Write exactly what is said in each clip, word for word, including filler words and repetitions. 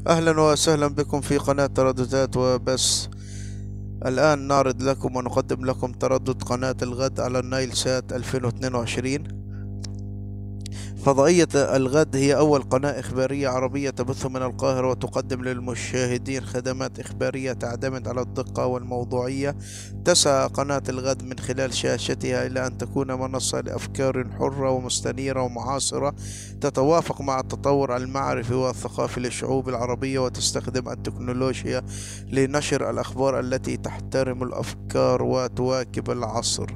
أهلا وسهلا بكم في قناة ترددات وبس. الآن نعرض لكم ونقدم لكم تردد قناة الغد على النايل سات ألفين واثنين وعشرين. فضائية الغد هي أول قناة إخبارية عربية تبث من القاهرة وتقدم للمشاهدين خدمات إخبارية تعتمد على الدقة والموضوعية. تسعى قناة الغد من خلال شاشتها إلى أن تكون منصة لأفكار حرة ومستنيرة ومعاصرة تتوافق مع التطور المعرفي والثقافي للشعوب العربية، وتستخدم التكنولوجيا لنشر الأخبار التي تحترم الأفكار وتواكب العصر.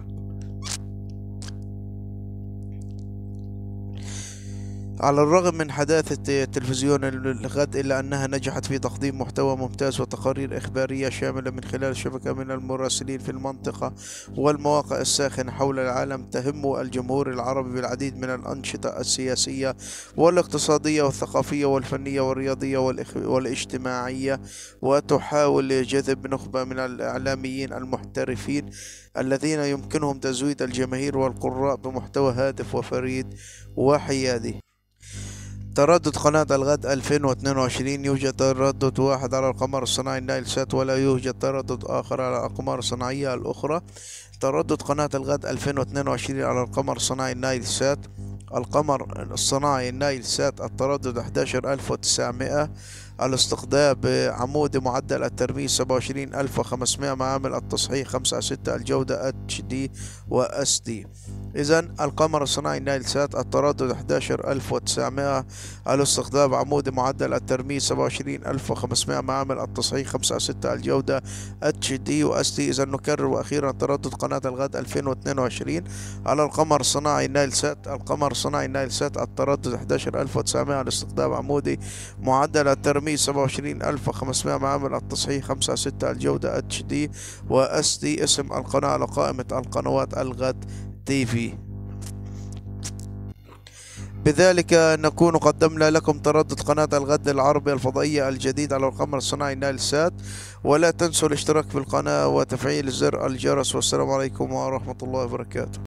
على الرغم من حداثة تلفزيون الغد، إلا أنها نجحت في تقديم محتوى ممتاز وتقارير إخبارية شاملة من خلال شبكة من المراسلين في المنطقة والمواقع الساخنة حول العالم، تهم الجمهور العربي بالعديد من الأنشطة السياسية والاقتصادية والثقافية والفنية والرياضية والاجتماعية، وتحاول جذب نخبة من الإعلاميين المحترفين الذين يمكنهم تزويد الجماهير والقراء بمحتوى هادف وفريد وحيادي. تردد قناة الغد ألفين واثنين وعشرين: يوجد تردد واحد على القمر الصناعي نايل سات، ولا يوجد تردد آخر على الأقمار الصناعية الأخرى. تردد قناة الغد ألفين واثنين وعشرين على القمر الصناعي نايل سات. القمر الصناعي نايل سات التردد أحد عشر ألف وتسعمائة، الاستقطاب عمودي، معدل الترميز سبعة وعشرين ألف وخمسمائة، معامل التصحيح خمسة على ستة، الجودة اتش دي و اس دي. إذا القمر الصناعي نايل سات التردد أحد عشر ألف وتسعمائة، الاستقطاب عمودي، معدل الترميز سبعة وعشرين ألف وخمسمائة، معامل التصحيح خمسة على ستة، الجودة اتش دي و اس دي. إذا نكرر وأخيرا: تردد قناة الغد ألفين واثنين وعشرين على القمر الصناعي نايل سات. القمر الصناعي نايل سات التردد أحد عشر ألف وتسعمائة، الاستقطاب عمودي، معدل الترميز سبعة وعشرين ألف وخمسمائة، معامل التصحيح خمسة على ستة، الجودة اتش دي و اس دي. اسم القناة على قائمة القنوات الغد تي في. بذلك نكون قدمنا لكم تردد قناة الغد العربي الفضائية الجديد على القمر الصناعي نايل سات. ولا تنسوا الاشتراك في القناة وتفعيل زر الجرس، والسلام عليكم ورحمة الله وبركاته.